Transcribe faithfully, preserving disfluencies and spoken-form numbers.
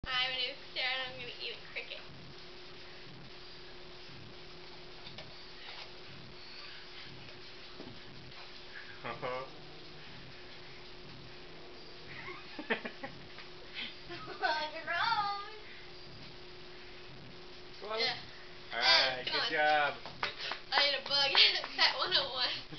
Hi, my name is Casara and I'm going to eat a cricket. Gross! Well, Yeah. alright, good job. I ate a bug at one oh one.